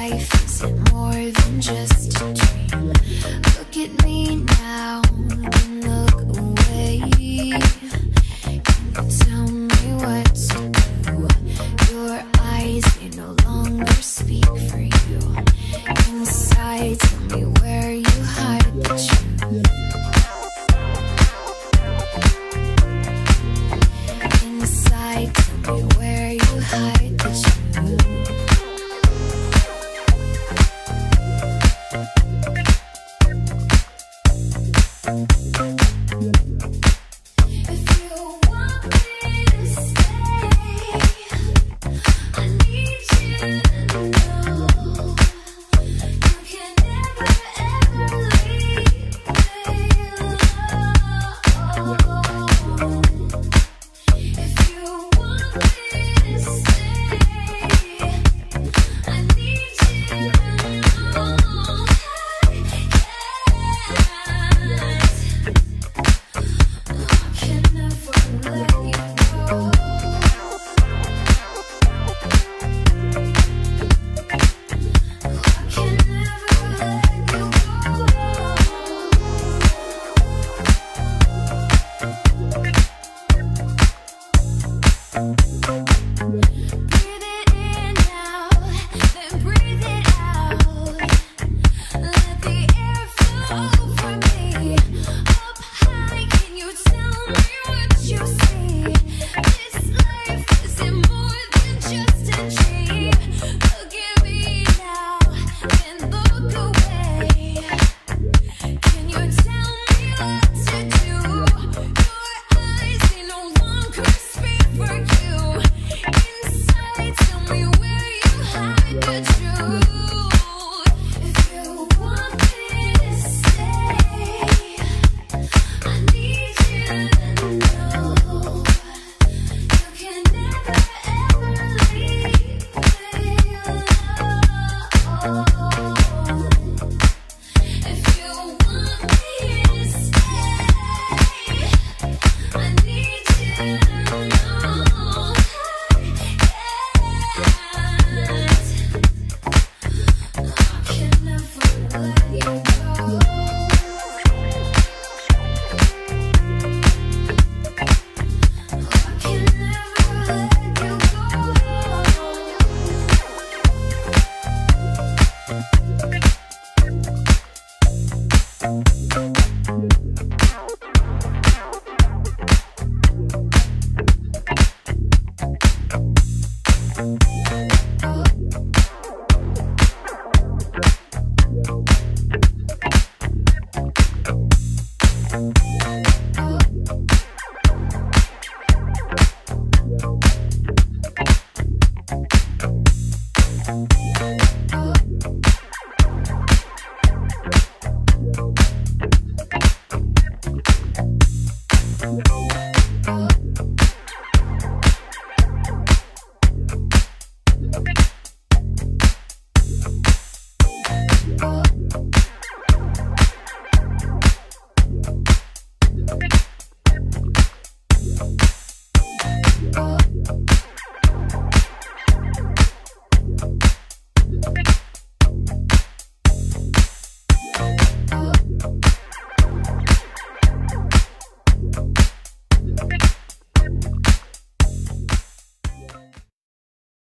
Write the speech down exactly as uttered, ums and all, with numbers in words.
life, is it more than just a dream? Look at me now, then look away. Can you tell me what to do? Your eyes, they no longer speak for you. Inside, tell me where you hide the truth. Inside, tell me where you hide the truth.